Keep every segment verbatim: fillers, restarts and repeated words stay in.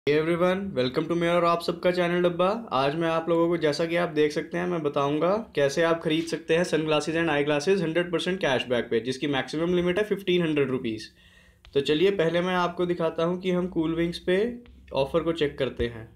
Everyone, welcome to मेरा और आप सबका चैनल डब्बा। आज मैं आप लोगों को, जैसा कि आप देख सकते हैं, मैं बताऊंगा कैसे आप खरीद सकते हैं sunglasses and eyeglasses hundred percent cashback पे, जिसकी मैक्सिमम लिमिट है फिफ्टीन हंड्रेड रुपीज़। तो चलिए पहले मैं आपको दिखाता हूं कि हम कूल विंग्स पे ऑफ़र को चेक करते हैं।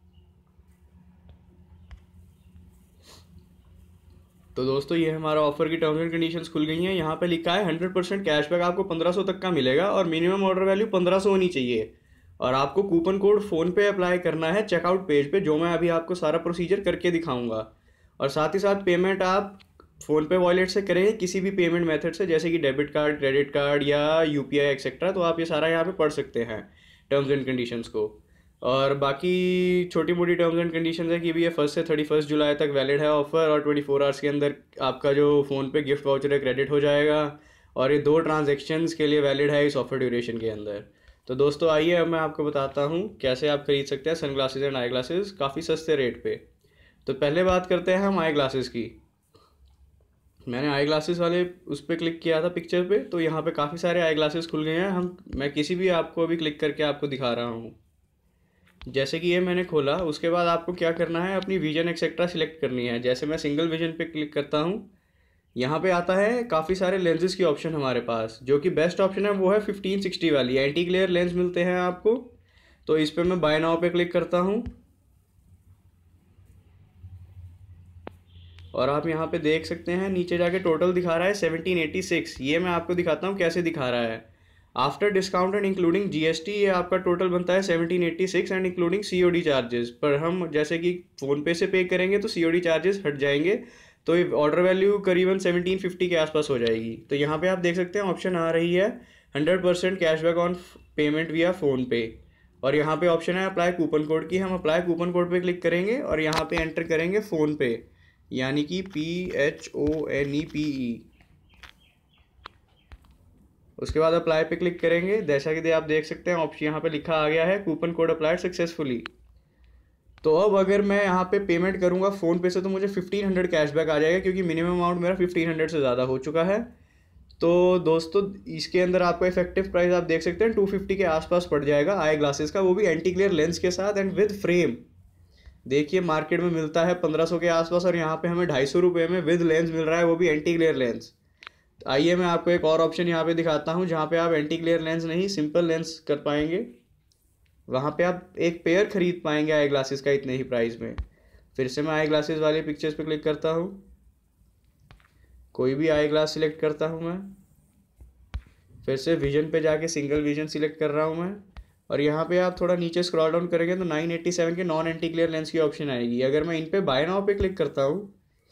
तो दोस्तों, ये हमारा ऑफर की टर्म्स एंड कंडीशंस खुल गई हैं। यहाँ पे लिखा है हंड्रेड परसेंट कैशबैक आपको पंद्रह सौ तक का मिलेगा और मिनिमम ऑर्डर वैल्यू पंद्रह सौ होनी चाहिए। और आपको कूपन कोड फ़ोन पे अप्लाई करना है चेकआउट पेज पे, जो मैं अभी आपको सारा प्रोसीजर करके दिखाऊंगा। और साथ ही साथ पेमेंट आप फ़ोन पे वॉलेट से करें, किसी भी पेमेंट मेथड से, जैसे कि डेबिट कार्ड, क्रेडिट कार्ड या यू पी आई एक्सेट्रा। तो आप ये सारा यहाँ पे पढ़ सकते हैं टर्म्स एंड कंडीशंस को। और बाकी छोटी मोटी टर्म्स एंड कंडीशंस है कि भी ये फर्स्ट से थर्टी फर्स्ट जुलाई तक वैलिड है ऑफर, और ट्वेंटी फोर आवर्स के अंदर आपका जो फ़ोन पे गिफ्ट वाउचर है क्रेडिट हो जाएगा। और ये दो ट्रांजेक्शन्स के लिए वैलिड है इस ऑफर ड्यूरेशन के अंदर। तो दोस्तों आइए, अब मैं आपको बताता हूँ कैसे आप खरीद सकते हैं sunglasses and eyeglasses काफ़ी सस्ते रेट पे। तो पहले बात करते हैं हम आई ग्लासेस की। मैंने आई ग्लासेस वाले उस पर क्लिक किया था पिक्चर पे, तो यहाँ पे काफ़ी सारे आई ग्लासेस खुल गए हैं। हम मैं किसी भी आपको अभी क्लिक करके आपको दिखा रहा हूँ। जैसे कि ये मैंने खोला, उसके बाद आपको क्या करना है, अपनी विजन एक्सेट्रा सिलेक्ट करनी है। जैसे मैं सिंगल विजन पे क्लिक करता हूँ, यहाँ पे आता है काफ़ी सारे लेंसेज की ऑप्शन हमारे पास। जो कि बेस्ट ऑप्शन है वो है फिफ्टीन सिक्सटी वाली, एंटी ग्लेयर लेंस मिलते हैं आपको। तो इस पर मैं बाय नाउ पे क्लिक करता हूँ और आप यहाँ पे देख सकते हैं नीचे जाके टोटल दिखा रहा है सेवनटीन एटी सिक्स। ये मैं आपको दिखाता हूँ कैसे दिखा रहा है। After discount and including GST ये आपका टोटल बनता है seventeen eighty six and including COD charges. पर हम जैसे कि फ़ोन पे से पे करेंगे तो सीओडी चार्जेस हट जाएंगे, तो ये ऑर्डर वैल्यू करीबन सेवनटीन फिफ्टी के आसपास हो जाएगी। तो यहाँ पे आप देख सकते हैं ऑप्शन आ रही है hundred percent cashback on payment via PhonePe. और यहाँ पे ऑप्शन है अप्लाई कूपन कोड की। हम अप्लाई कूपन कोड पे क्लिक करेंगे और यहाँ पे एंटर करेंगे फ़ोन पे, यानी कि P H O N E P E. उसके बाद अप्लाई पे क्लिक करेंगे। जैसा कि आप देख सकते हैं ऑप्शन यहाँ पे लिखा आ गया है कूपन कोड अप्लाइड सक्सेसफुली। तो अब अगर मैं यहाँ पे पेमेंट करूँगा फ़ोन पे से तो मुझे फिफ्टीन हंड्रेड कैशबैक आ जाएगा, क्योंकि मिनिमम अमाउंट मेरा फिफ्टीन हंड्रेड से ज़्यादा हो चुका है। तो दोस्तों, इसके अंदर आपको इफेक्टिव प्राइस आप देख सकते हैं टू फिफ्टी के आसपास पड़ जाएगा आई ग्लासेस का, वो भी एंटी ग्लेयर लेंस के साथ एंड विद फ्रेम। देखिए मार्केट में मिलता है पंद्रह सौ के आसपास, और यहाँ पे हमें ढाई सौ रुपये में विद लेंस मिल रहा है, वो भी एंटी ग्लेयर लेंस। आइए मैं आपको एक और ऑप्शन यहाँ पे दिखाता हूँ जहाँ पे आप एंटी ग्लेयर लेंस नहीं, सिंपल लेंस कर पाएंगे। वहाँ पे आप एक पेयर खरीद पाएंगे आई ग्लासेस का इतने ही प्राइस में। फिर से मैं आई ग्लासेस वाले पिक्चर्स पे क्लिक करता हूँ, कोई भी आई ग्लास सिलेक्ट करता हूँ मैं। फिर से विजन पे जाके सिंगल विजन सिलेक्ट कर रहा हूँ मैं। और यहाँ पे आप थोड़ा नीचे स्क्रॉल डाउन करेंगे तो नाइन एटी सेवन के नॉन एंटी ग्लेयर लेंस की ऑप्शन आएगी। अगर मैं इन पे बाय नाउ पे क्लिक करता हूँ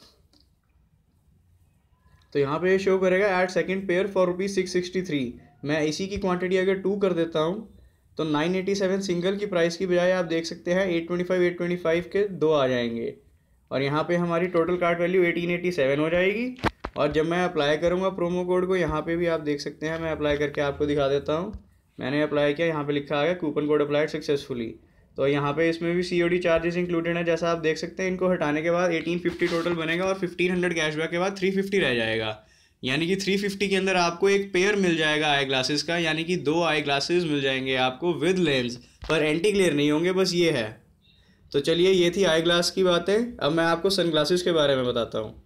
तो यहाँ पे शो करेगा add second pair for rupees six sixty three. मैं इसी की क्वांटिटी अगर टू कर देता हूँ तो नाइन एटी सेवन सिंगल की प्राइस की बजाय आप देख सकते हैं eight twenty five eight twenty five के दो आ जाएंगे। और यहाँ पे हमारी total cart value eighteen eighty seven हो जाएगी। और जब मैं अप्लाई करूँगा प्रोमो कोड को, यहाँ पे भी आप देख सकते हैं, मैं अप्लाई करके आपको दिखा देता हूँ। मैंने अप्लाई किया, यहाँ पे लिखा आ गया कूपन कोड अप्लाइड सक्सेसफुली। तो यहाँ पे इसमें भी सीओडी चार्जेस इंक्लूडेड है, जैसा आप देख सकते हैं। इनको हटाने के बाद एटीन फिफ्टी टोटल बनेगा और फिफ्टीन हंड्रेड कैशबैक के बाद थ्री फिफ्टी रह जाएगा। यानी कि थ्री फिफ्टी के अंदर आपको एक पेयर मिल जाएगा आई ग्लासेस का, यानी कि दो आई ग्लासेस मिल जाएंगे आपको विद लेंस, पर एंटी ग्लेयर नहीं होंगे, बस ये है। तो चलिए, ये थी आई ग्लास की बातें। अब मैं आपको सन ग्लासेस के बारे में बताता हूँ।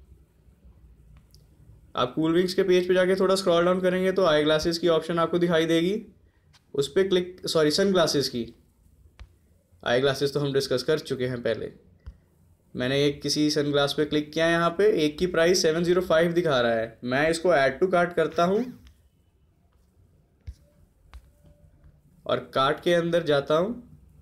आप कूल विंग्स के पेज पे जाके थोड़ा स्क्रॉल डाउन करेंगे तो आई ग्लासेस की ऑप्शन आपको दिखाई देगी। उस पर क्लिक, सॉरी सन ग्लासेस की, आई ग्लासेस तो हम डिस्कस कर चुके हैं पहले। मैंने एक किसी सन ग्लास पे क्लिक किया है, यहाँ पे एक की प्राइस सेवन ज़ीरो फाइव दिखा रहा है। मैं इसको ऐड टू कार्ट करता हूँ और कार्ट के अंदर जाता हूँ।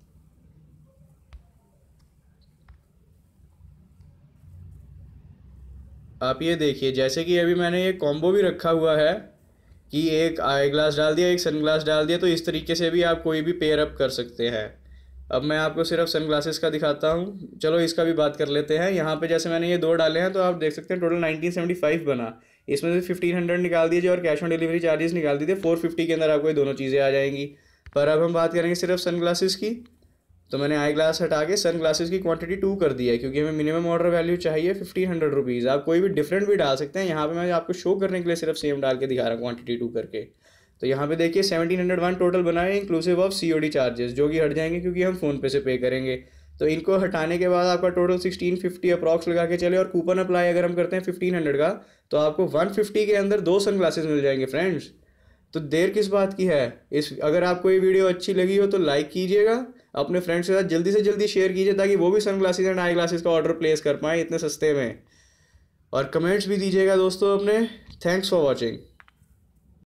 आप ये देखिए, जैसे कि अभी मैंने ये कॉम्बो भी रखा हुआ है कि एक आई ग्लास डाल दिया, एक सन ग्लास डाल दिया, तो इस तरीके से भी आप कोई भी पेयर अप कर सकते हैं। अब मैं आपको सिर्फ सन ग्लासेस का दिखाता हूँ। चलो इसका भी बात कर लेते हैं। यहाँ पे जैसे मैंने ये दो डाले हैं तो आप देख सकते हैं टोटल नाइनटीन सेवेंटी फाइव बना। इसमें से फिफ्टीन हंड्रेड निकाल दीजिए और कैश ऑन डिलीवरी चार्जेस निकाल दीजिए, फोर फिफ्टी के अंदर आपको ये दोनों चीज़ें आ जाएंगी। पर अब हम बात करेंगे सिर्फ सन ग्लासेस की। तो मैंने आई ग्लास हटा के सन ग्लासेस की क्वांटिटी टू कर दी है, क्योंकि हमें मिनिमम ऑर्डर वैल्यू चाहिए फिफ्टीन हंड्रेड रुपीज़। आप कोई भी डिफरेंट भी डाल सकते हैं, यहाँ पे मैं आपको शो करने के लिए सिर्फ सेम डाल के दिखा रहा हूँ क्वांटिटी टू करके। तो यहाँ पे देखिए सेवनटीन हंड्रेड वन टोटल बना है inclusive of C O D charges, जो कि हट जाएंगे क्योंकि हम फ़ोन पे से पे करेंगे। तो इनको हटाने के बाद आपका टोटल सिक्सटीन फिफ्टी अप्रॉक्स लगा के चले, और कूपन अप्लाई अगर हम करते हैं फिफ्टीन हंड्रेड का, तो आपको वन फिफ्टी के अंदर दो सन ग्लासेस मिल जाएंगे फ्रेंड्स। तो देर किस बात की है। इस अगर आपको ये वीडियो अच्छी लगी हो तो लाइक कीजिएगा, अपने फ्रेंड्स के साथ जल्दी से जल्दी शेयर कीजिए ताकि वो भी sun glasses and eye glasses का ऑर्डर प्लेस कर पाएँ इतने सस्ते में, और कमेंट्स भी दीजिएगा दोस्तों अपने। Thanks for watching.